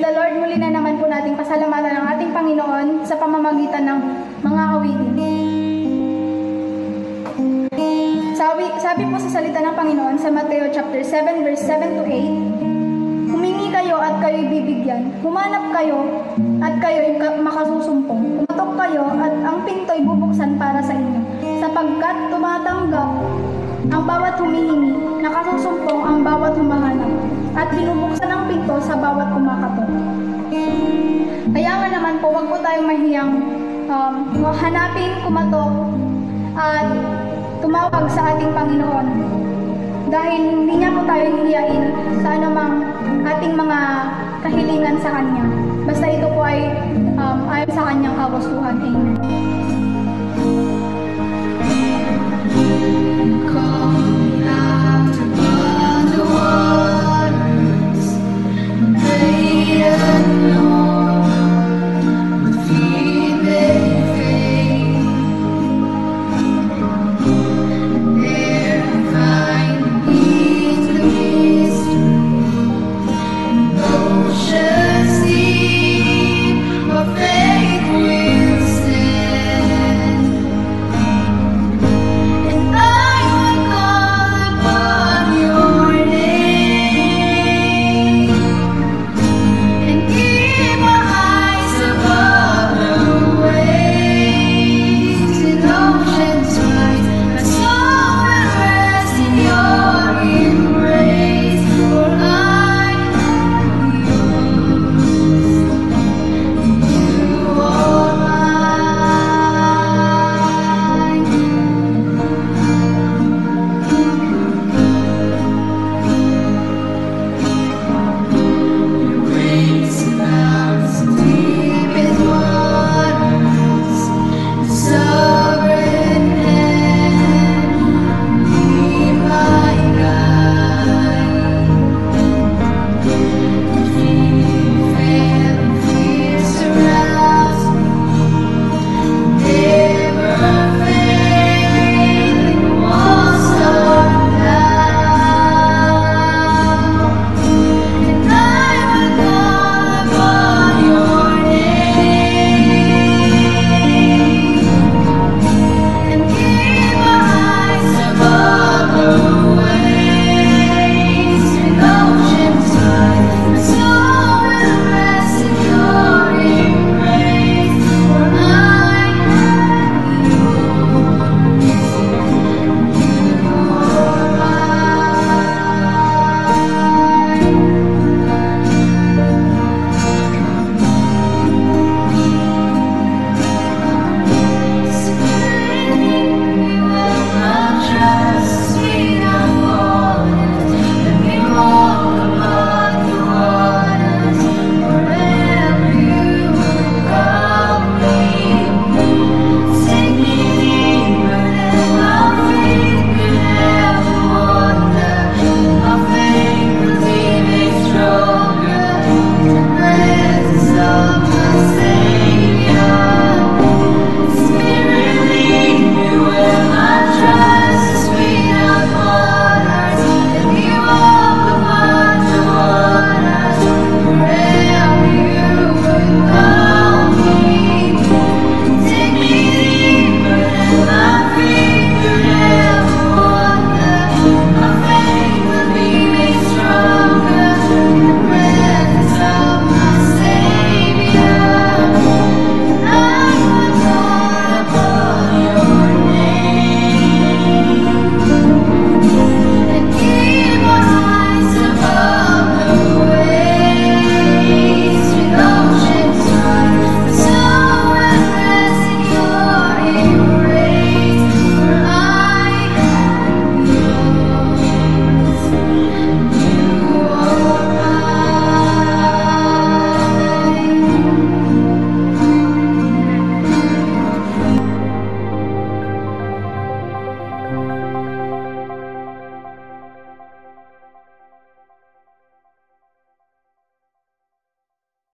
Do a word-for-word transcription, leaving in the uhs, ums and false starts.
the Lord, muli na naman po nating pasalamatan ang ating Panginoon sa pamamagitan ng mga awitin. Sabi, sabi po sa salita ng Panginoon sa Mateo chapter seven verse seven to eight, humingi kayo at kayo'y bibigyan, humanap kayo at kayo'y makasusumpong, kumatok kayo at ang pinto'y bubuksan para sa inyo, sapagkat tumatanggap ang bawat humihingi, nakasusumpong ang bawat humahanap, at binubuksan ang pinto sa bawat kumakatok. Kaya nga naman po, wag po tayong mahiyang um, hanapin, kumatok, at tumawag sa ating Panginoon. Dahil hindi niya po tayo hihiyain sa anumang ating mga kahilingan sa Kanya. Basta ito po ay um, ayon sa Kanyang kagustuhan. Amen.